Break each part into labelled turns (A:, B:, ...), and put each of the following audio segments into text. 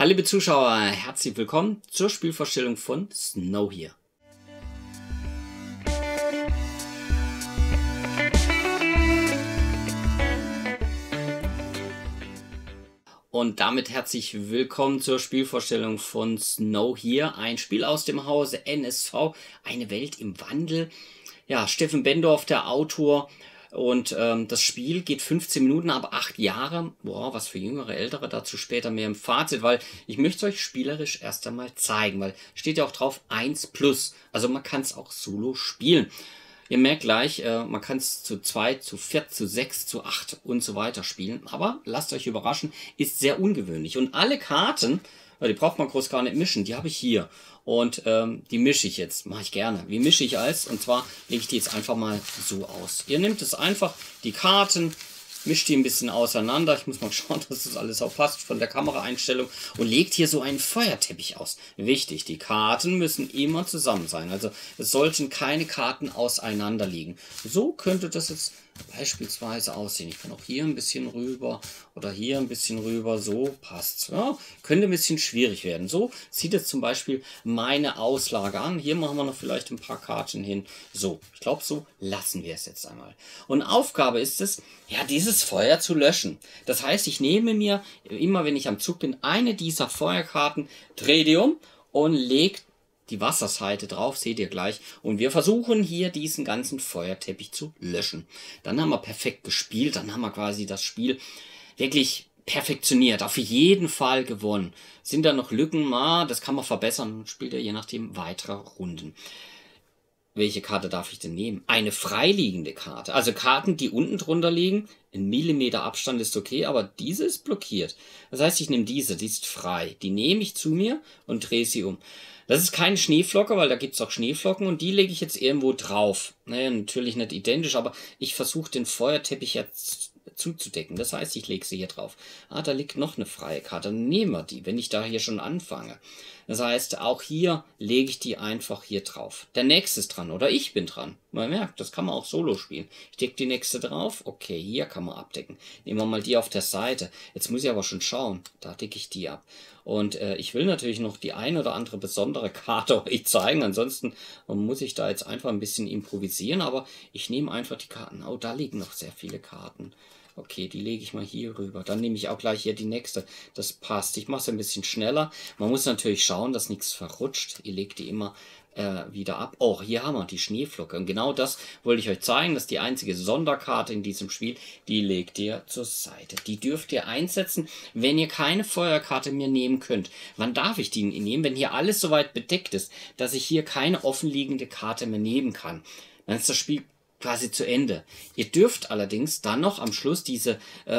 A: Hallo liebe Zuschauer, herzlich willkommen zur Spielvorstellung von Snow hier. Und damit herzlich willkommen zur Spielvorstellung von Snow hier. Ein Spiel aus dem Hause NSV, eine Welt im Wandel. Ja, Steffen Bendorf, der Autor. Und das Spiel geht 15 Minuten, aber 8 Jahre. Boah, was für Jüngere, Ältere, dazu später mehr im Fazit, weil ich möchte es euch spielerisch erst einmal zeigen, weil steht ja auch drauf 1+. Also man kann es auch solo spielen. Ihr merkt gleich, man kann es zu 2, zu 4, zu 6, zu 8 und so weiter spielen. Aber lasst euch überraschen, ist sehr ungewöhnlich. Und alle Karten, die braucht man groß gar nicht mischen, die habe ich hier. Und die mische ich jetzt, mache ich gerne. Wie mische ich alles? Und zwar lege ich die jetzt einfach mal so aus. Ihr nehmt es einfach, die Karten, mischt die ein bisschen auseinander. Ich muss mal schauen, dass das alles auch passt von der Kameraeinstellung. Und legt hier so einen Feuerteppich aus. Wichtig, die Karten müssen immer zusammen sein. Also es sollten keine Karten auseinander liegen. So könnte das jetzt beispielsweise aussehen. Ich kann auch hier ein bisschen rüber oder hier ein bisschen rüber. So passt. Ja, könnte ein bisschen schwierig werden. So sieht es zum Beispiel meine Auslage an. Hier machen wir noch vielleicht ein paar Karten hin. So, ich glaube, so lassen wir es jetzt einmal. Und Aufgabe ist es, ja, dieses Feuer zu löschen. Das heißt, ich nehme mir immer, wenn ich am Zug bin, eine dieser Feuerkarten, drehe die um und lege die Wasserseite drauf, seht ihr gleich. Und wir versuchen hier diesen ganzen Feuerteppich zu löschen. Dann haben wir perfekt gespielt, dann haben wir quasi das Spiel wirklich perfektioniert, auf jeden Fall gewonnen. Sind da noch Lücken? Das kann man verbessern, spielt ihr je nachdem weitere Runden. Welche Karte darf ich denn nehmen? Eine freiliegende Karte. Also Karten, die unten drunter liegen. 1 Millimeter Abstand ist okay, aber diese ist blockiert. Das heißt, ich nehme diese, die ist frei. Die nehme ich zu mir und drehe sie um. Das ist keine Schneeflocke, weil da gibt es auch Schneeflocken und die lege ich jetzt irgendwo drauf. Naja, natürlich nicht identisch, aber ich versuche den Feuerteppich jetzt zuzudecken. Das heißt, ich lege sie hier drauf. Da liegt noch eine freie Karte. Dann nehmen wir die, wenn ich da hier schon anfange. Das heißt, auch hier lege ich die einfach hier drauf. Der nächste ist dran oder ich bin dran. Man merkt, das kann man auch solo spielen. Ich decke die nächste drauf. Okay, hier kann man abdecken. Nehmen wir mal die auf der Seite. Jetzt muss ich aber schon schauen. Da decke ich die ab. Und ich will natürlich noch die ein oder andere besondere Karte euch zeigen. Ansonsten muss ich da jetzt einfach ein bisschen improvisieren. Aber ich nehme einfach die Karten. Oh, da liegen noch sehr viele Karten. Okay, die lege ich mal hier rüber. Dann nehme ich auch gleich hier die nächste. Das passt. Ich mache es ein bisschen schneller. Man muss natürlich schauen, dass nichts verrutscht. Ihr legt die immer wieder ab. Oh, hier haben wir die Schneeflocke. Und genau das wollte ich euch zeigen. Das ist die einzige Sonderkarte in diesem Spiel. Die legt ihr zur Seite. Die dürft ihr einsetzen, wenn ihr keine Feuerkarte mehr nehmen könnt. Wann darf ich die nehmen? Wenn hier alles soweit bedeckt ist, dass ich hier keine offenliegende Karte mehr nehmen kann. Dann ist das Spiel quasi zu Ende. Ihr dürft allerdings dann noch am Schluss diese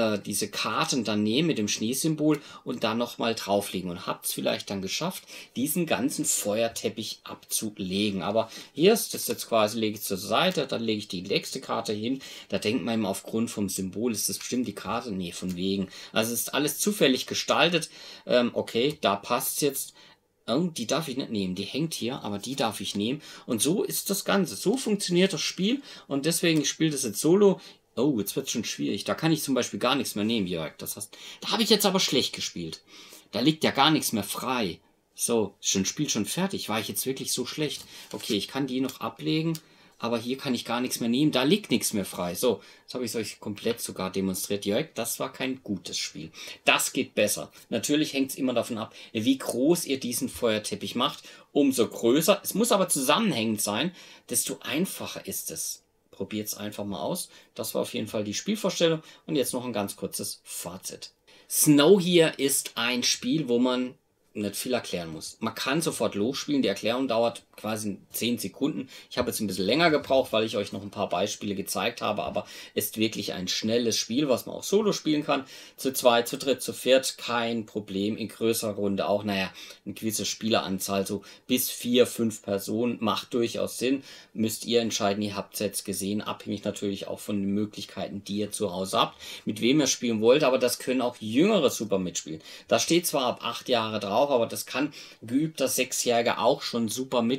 A: Karten dann nehmen mit dem Schneesymbol und dann nochmal drauflegen und habt es vielleicht dann geschafft, diesen ganzen Feuerteppich abzulegen. Aber hier ist das jetzt quasi, lege ich zur Seite, dann lege ich die nächste Karte hin. Da denkt man immer, aufgrund vom Symbol ist das bestimmt die Karte. Nee, von wegen. Also es ist alles zufällig gestaltet. Okay, da passt es jetzt. Oh, die darf ich nicht nehmen, die hängt hier, aber die darf ich nehmen. Und so ist das Ganze, so funktioniert das Spiel und deswegen, ich spiele das jetzt solo. Oh, jetzt wird es schon schwierig, da kann ich zum Beispiel gar nichts mehr nehmen, Jörg. Das heißt, da habe ich jetzt aber schlecht gespielt. Da liegt ja gar nichts mehr frei. So, ist das Spiel schon fertig, war ich jetzt wirklich so schlecht. Okay, ich kann die noch ablegen. Aber hier kann ich gar nichts mehr nehmen, da liegt nichts mehr frei. So, jetzt habe ich es euch komplett sogar demonstriert. Jörg, das war kein gutes Spiel. Das geht besser. Natürlich hängt es immer davon ab, wie groß ihr diesen Feuerteppich macht. Umso größer, es muss aber zusammenhängend sein, desto einfacher ist es. Probiert es einfach mal aus. Das war auf jeden Fall die Spielvorstellung. Und jetzt noch ein ganz kurzes Fazit. Snow hier ist ein Spiel, wo man nicht viel erklären muss. Man kann sofort losspielen, die Erklärung dauert quasi 10 Sekunden. Ich habe jetzt ein bisschen länger gebraucht, weil ich euch noch ein paar Beispiele gezeigt habe, aber ist wirklich ein schnelles Spiel, was man auch solo spielen kann. Zu 2, zu 3, zu 4, kein Problem. In größerer Runde auch, naja, eine gewisse Spieleranzahl, so bis 4, 5 Personen, macht durchaus Sinn. Müsst ihr entscheiden, ihr habt es jetzt gesehen, abhängig natürlich auch von den Möglichkeiten, die ihr zu Hause habt, mit wem ihr spielen wollt, aber das können auch Jüngere super mitspielen. Da steht zwar ab 8 Jahre drauf, aber das kann geübter 6-Jähriger auch schon super mitspielen.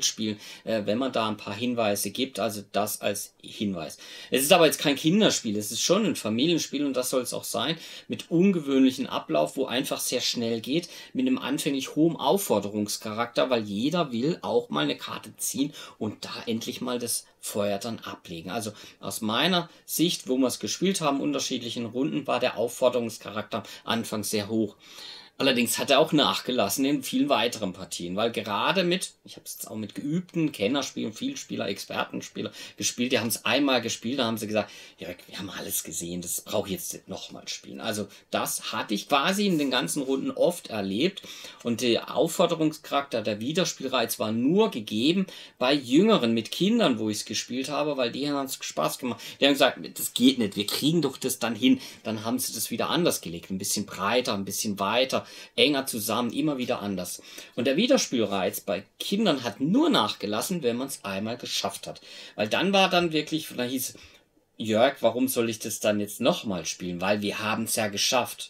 A: mitspielen, wenn man da ein paar Hinweise gibt, also das als Hinweis. Es ist aber jetzt kein Kinderspiel, es ist schon ein Familienspiel und das soll es auch sein, mit ungewöhnlichen Ablauf, wo einfach sehr schnell geht, mit einem anfänglich hohen Aufforderungscharakter, weil jeder will auch mal eine Karte ziehen und da endlich mal das Feuer dann ablegen. Also aus meiner Sicht, wo wir es gespielt haben, unterschiedlichen Runden, war der Aufforderungscharakter anfangs sehr hoch. Allerdings hat er auch nachgelassen in vielen weiteren Partien, weil gerade ich habe es jetzt auch mit geübten Kennerspielen, Vielspieler, Expertenspieler gespielt, die haben es einmal gespielt, da haben sie gesagt, ja, wir haben alles gesehen, das brauche ich jetzt nicht nochmal spielen. Also das hatte ich quasi in den ganzen Runden oft erlebt und der Aufforderungscharakter, der Wiederspielreiz war nur gegeben bei Jüngeren, mit Kindern, wo ich es gespielt habe, weil die haben es Spaß gemacht. Die haben gesagt, das geht nicht, wir kriegen doch das dann hin. Dann haben sie das wieder anders gelegt, ein bisschen breiter, ein bisschen weiter, enger zusammen, immer wieder anders. Und der Wiederspielreiz bei Kindern hat nur nachgelassen, wenn man es einmal geschafft hat. Weil dann war dann wirklich, da hieß Jörg, warum soll ich das dann jetzt nochmal spielen? Weil wir haben es ja geschafft.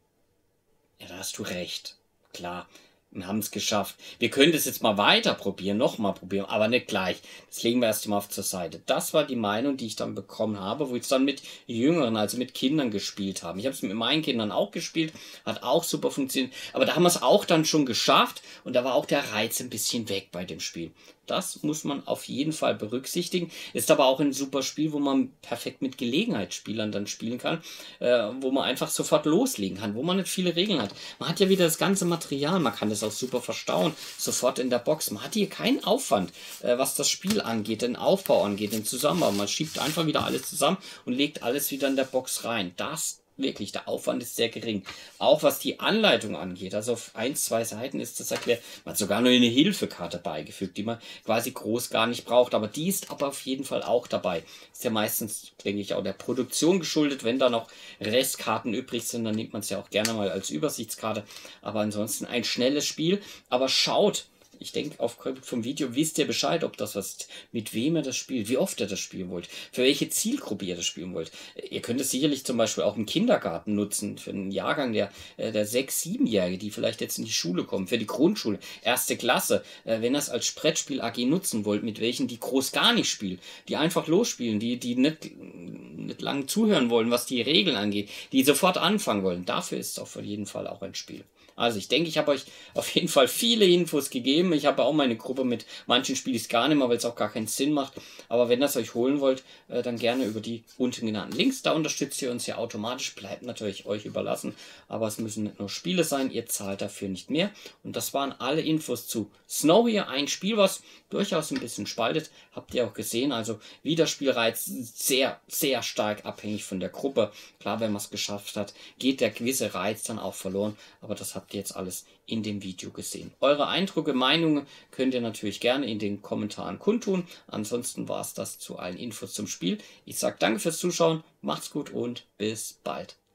A: Ja, da hast du recht. Klar, wir haben es geschafft. Wir können das jetzt mal weiter probieren, nochmal probieren, aber nicht gleich. Das legen wir erst mal zur Seite. Das war die Meinung, die ich dann bekommen habe, wo ich es dann mit Jüngeren, also mit Kindern gespielt habe. Ich habe es mit meinen Kindern auch gespielt, hat auch super funktioniert, aber da haben wir es auch dann schon geschafft und da war auch der Reiz ein bisschen weg bei dem Spiel. Das muss man auf jeden Fall berücksichtigen. Ist aber auch ein super Spiel, wo man perfekt mit Gelegenheitsspielern dann spielen kann, wo man einfach sofort loslegen kann, wo man nicht viele Regeln hat. Man hat ja wieder das ganze Material, man kann das auch super verstauen, sofort in der Box. Man hat hier keinen Aufwand, was das Spiel angeht, den Aufbau angeht, den Zusammenbau. Man schiebt einfach wieder alles zusammen und legt alles wieder in der Box rein. Das wirklich, der Aufwand ist sehr gering. Auch was die Anleitung angeht, also auf 1, 2 Seiten ist das erklärt. Man hat sogar nur eine Hilfekarte beigefügt, die man quasi groß gar nicht braucht. Aber die ist aber auf jeden Fall auch dabei. Ist ja meistens, denke ich, auch der Produktion geschuldet. Wenn da noch Restkarten übrig sind, dann nimmt man es ja auch gerne mal als Übersichtskarte. Aber ansonsten ein schnelles Spiel. Aber schaut, ich denke, aufgrund vom Video wisst ihr Bescheid, ob das was, mit wem ihr das spielt, wie oft ihr das spielen wollt, für welche Zielgruppe ihr das spielen wollt. Ihr könnt es sicherlich zum Beispiel auch im Kindergarten nutzen, für einen Jahrgang der 6-, 7-Jährige, die vielleicht jetzt in die Schule kommen, für die Grundschule, 1. Klasse, wenn ihr es als Brettspiel AG nutzen wollt, mit welchen die groß gar nicht spielen, die einfach losspielen, die nicht lang zuhören wollen, was die Regeln angeht, die sofort anfangen wollen. Dafür ist es auf jeden Fall auch ein Spiel. Also ich denke, ich habe euch auf jeden Fall viele Infos gegeben. Ich habe auch meine Gruppe mit manchen spiele ich es gar nicht mehr, weil es auch gar keinen Sinn macht. Aber wenn ihr es euch holen wollt, dann gerne über die unten genannten Links. Da unterstützt ihr uns ja automatisch. Bleibt natürlich euch überlassen. Aber es müssen nicht nur Spiele sein. Ihr zahlt dafür nicht mehr. Und das waren alle Infos zu Snow hier. Ein Spiel, was durchaus ein bisschen spaltet. Habt ihr auch gesehen. Also Wiederspielreiz sehr, sehr stark abhängig von der Gruppe. Klar, wenn man es geschafft hat, geht der gewisse Reiz dann auch verloren. Aber das habt ihr jetzt alles in dem Video gesehen. Eure Eindrücke, Meinungen könnt ihr natürlich gerne in den Kommentaren kundtun. Ansonsten war es das zu allen Infos zum Spiel. Ich sage danke fürs Zuschauen, macht's gut und bis bald.